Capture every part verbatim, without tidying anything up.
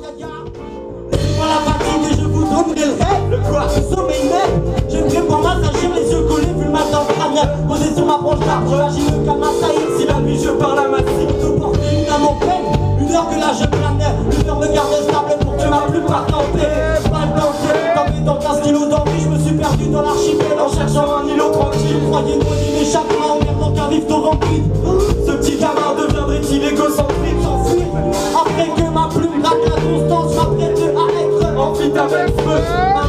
Laissez-moi la fatigue et je vous donnerai le rêve. Le quoi? Le sommeil net. J'aimerais pouvoir m'assagir les yeux collés vu le matin crânien. Posé sur ma branche d'arbre, je agis le calme à saillir. Si la nuit je parle à ma cible, de porter une âme en peine. Une heure que là je planais, une heure me garde stable pour que ma plume parte en paix. Pas le danger, dans mes dans quinze kilos d'envie, je me suis perdu dans l'archipel en cherchant un îlot tranquille. Croyez-moi qu'il m'échappera en merdant qu'un vif torrent vide. Ce petit gamin deviendrait-il égocentrique, s'enfuir après que ma plume braque la constance, je m'apprête à être ensuite avec feu.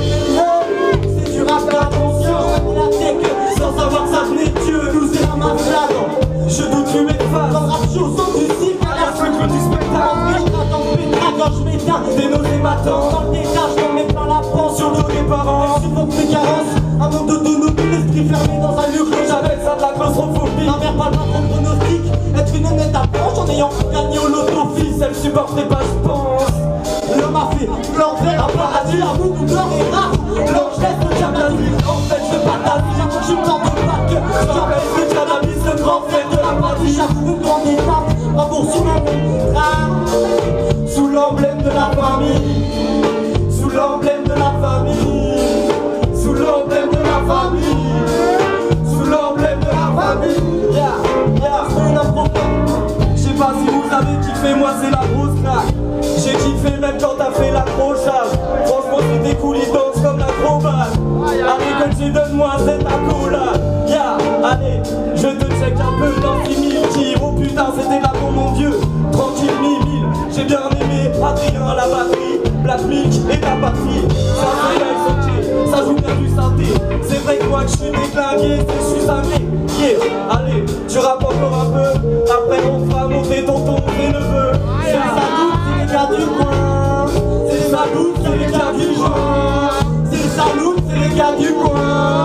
C'est du rap inconscient, je la tech sans savoir que ça venait de Dieu, nous c'est la masse là. Je doute que mes phases dans rap chaud sans du cycle à la suite du spectacle. Quand je m'éteins, des nausées m'attendent. Dans le détache, je mets plein la pension de mes parents. Elle supporte mes carences, un monde d'autonomie, l'esprit fermé dans un lieu clos. J'appelle ça de la claustrophobie. Ma mère parle pas trop pronostic, être une honnête approche en ayant gagné au loto fils. Elle supporterait pas, je pense. L'homme a fait l'enfer, un paradis, l'amour ou l'or est rare. L'ange laisse le cannabis, en fait je veux pas ta vie. Je suis mort de pas que j'appelle le cannabis, le grand frère de la maladie. J'avoue une grande étape, bravo sur mon contrat. Sous l'emblème de la famille, sous l'emblème de la famille, sous l'emblème de la famille, sous l'emblème de la famille. Yeah, yeah, c'est une impro. Je sais pas si vous avez kiffé, moi c'est la grosse craque. J'ai kiffé même quand t'as fait l'accrochage. Franchement c'était cool, il danse comme l'acrobate. Allez Benji, donne-moi cette accolade. Yeah, allez, je te check un peu dans six mille tirs. Oh putain c'était là pour mon vieux. Tranquille mille, j'ai bien aimé Adrien à la batterie, Black Milk et ta patrie. Ça c'est ok, ça joue bien du synthé. C'est vrai que moi que je suis déclingué, c'est je suis cinglé. Yeah, allez, tu rappes encore un peu. Après on fera monter tonton et neveu. C'est les salauds, c'est les gars du coin. C'est les salauds, c'est les gars du joint. C'est les salauds, c'est les gars du coin.